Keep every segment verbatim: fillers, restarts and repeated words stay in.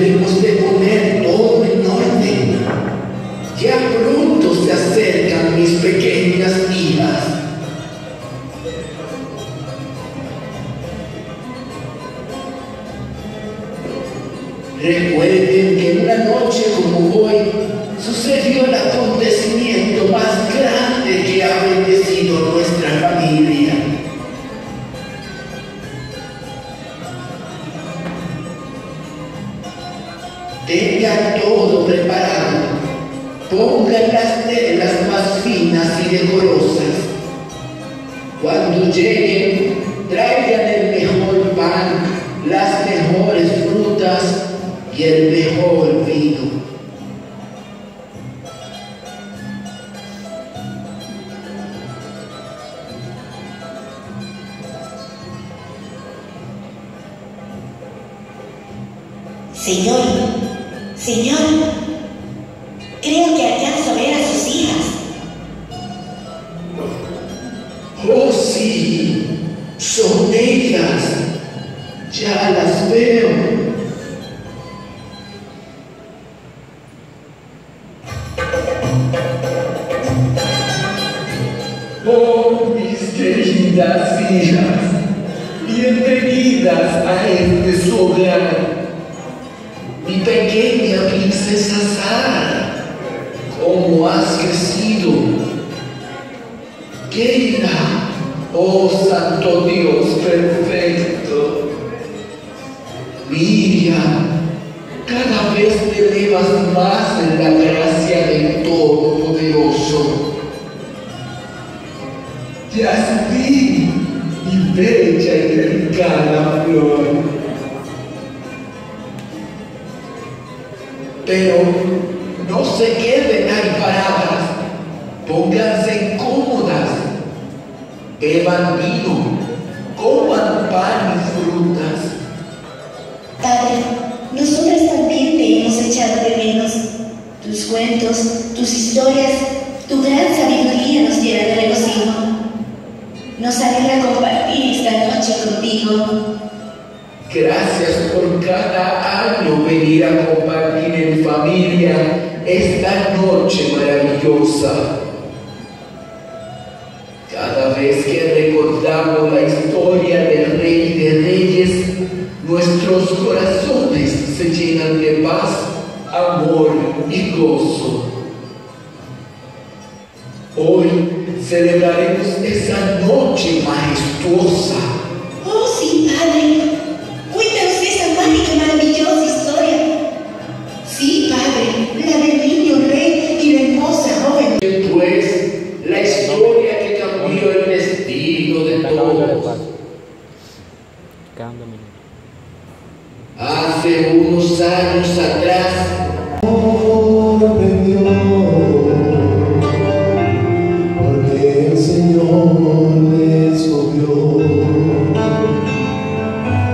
debemos de poner todo en orden. Ya pronto se acercan mis pequeñas hijas. Recuerden que en una noche como hoy sucedió el acontecimiento más grande que ha bendecido nuestra familia. Tengan todo preparado, pongan las telas más finas y decorosas. Cuando lleguen, traigan el mejor pan, las mejores frutas y el mejor vino. Señor, Señor, creo que alcanzo a ver a sus hijas. Oh sí, son ellas, ya las veo. Oh, mis queridas hijas, bienvenidas a este su hogar. Mi pequeña princesa Sara, ¿cómo has crecido? Querida, oh Santo Dios perfecto. Miriam, cada vez te elevas más en la gracia del Todopoderoso. Yasmín, mi bella y delicada flor. Pero no se queden ahí paradas, pónganse cómodas, beban vino, coman pan y frutas. Padre, nosotras también te hemos echado de menos. Tus cuentos, tus historias, tu gran sabiduría nos llenan de regocijo. Nos alegra compartir esta noche contigo. Gracias por cada año venir a compartir en familia esta noche maravillosa. Cada vez que recordamos la historia del Rey de Reyes, nuestros corazones se llenan de paz, amor y gozo. Hoy celebraremos esa noche majestuosa. Oh, sí, Padre. Cuéntanos esa mágica y maravillosa historia. Sí, Padre, la del niño rey y la hermosa joven. Después, la historia que cambió el destino de todos. Hace unos años atrás, porque el Señor les obvió.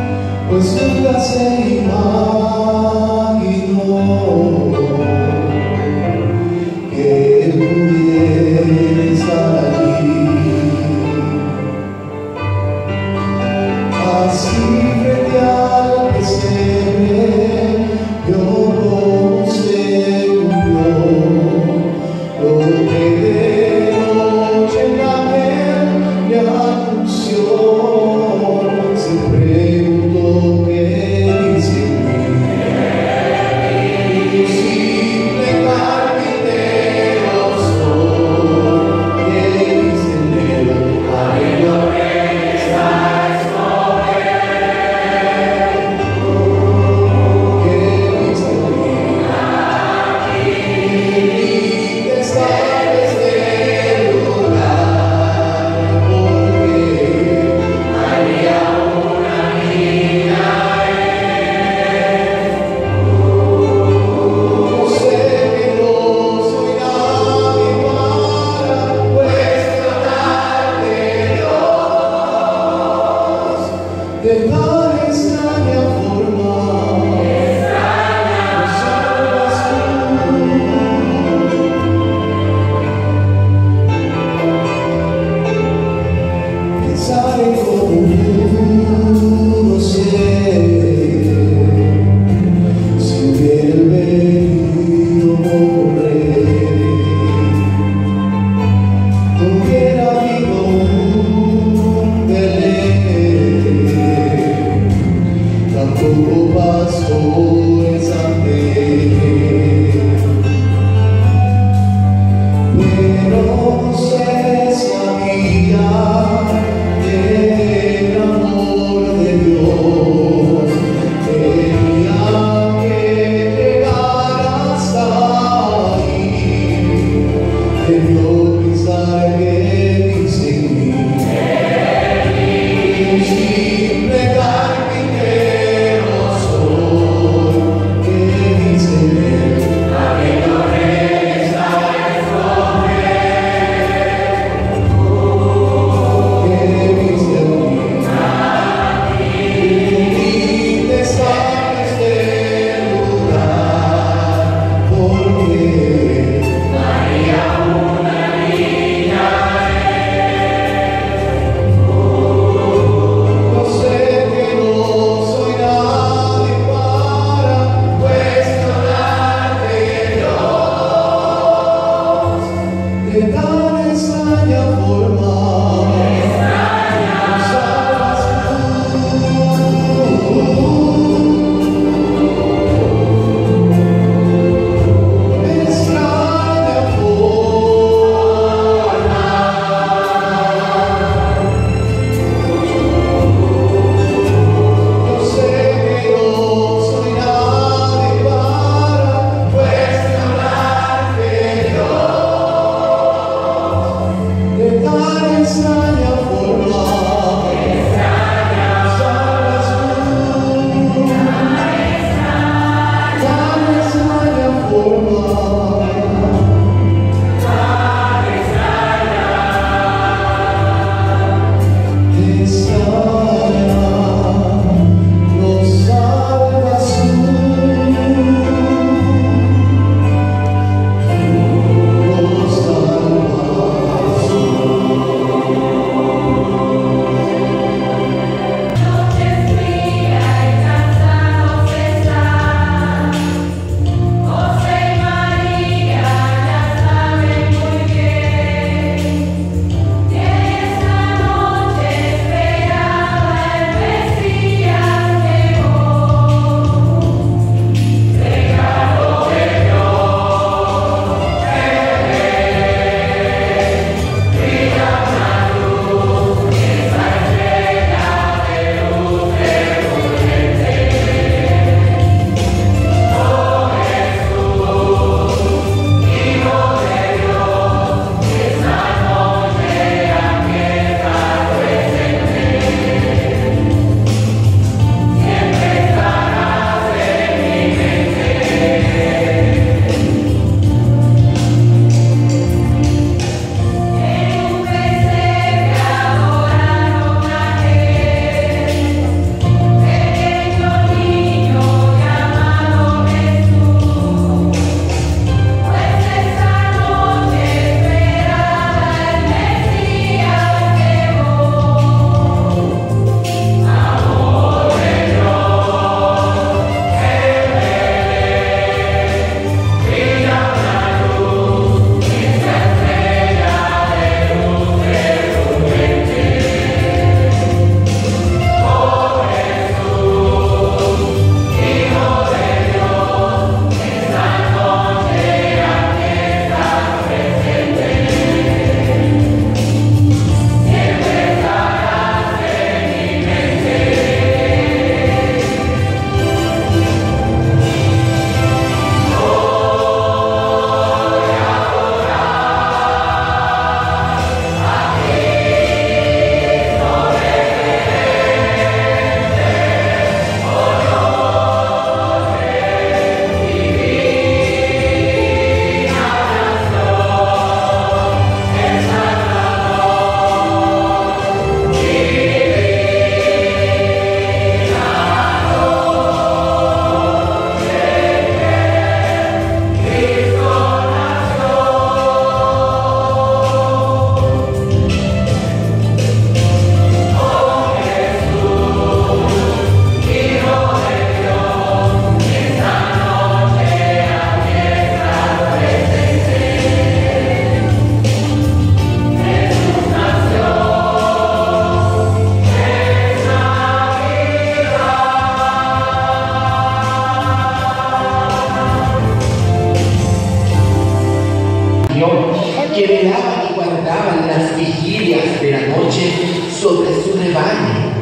que velaban y guardaban las vigilias de la noche sobre su rebaño.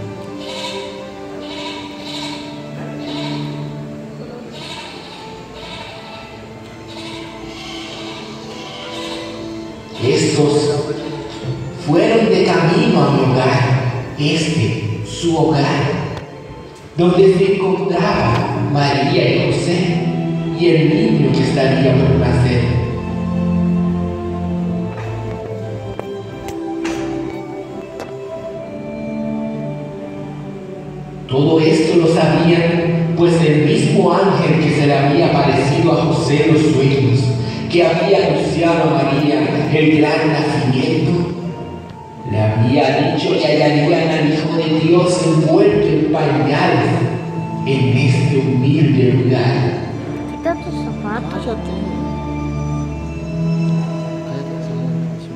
Estos fueron de camino a mi hogar, este, su hogar, donde se encontraban María y José y el niño que estaría por nacer. Todo esto lo sabían, pues el mismo ángel que se le había aparecido a José en los sueños, que había anunciado a María el gran nacimiento, le había dicho que hallarían al Hijo de Dios envuelto en pañales en este humilde lugar. Quita tus zapatos. Cállate. Cállate, esa es la emoción.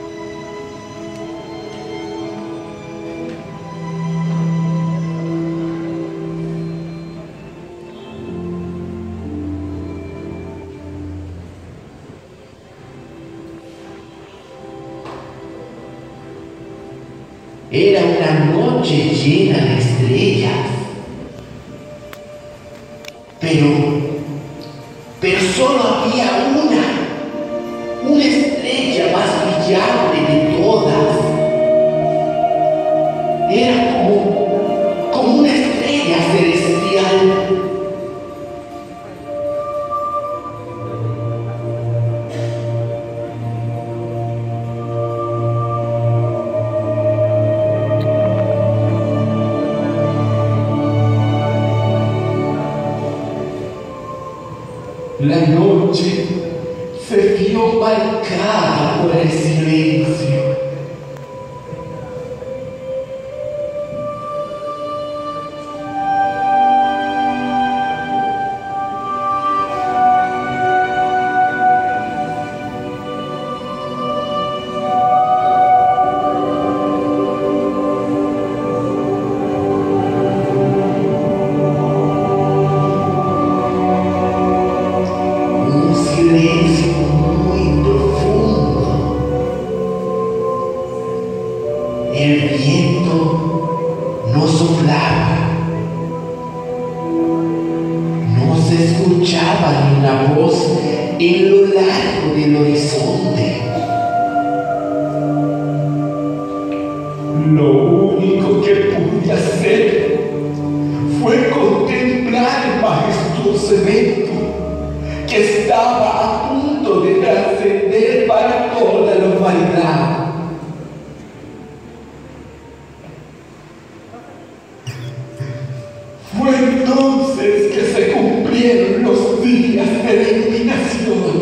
Era una noche llena de estrellas, pero, pero solo había una, una estrella más brillante de todas. Era como, como una estrella celestial. La noche se vio marcada por el silencio. El viento no soplaba, no se escuchaba ni una voz en lo largo del horizonte. Lo único que pude hacer fue contemplar el majestuoso evento que estaba a punto de trascender para toda la humanidad. Fue entonces que se cumplieron los días de la iluminación.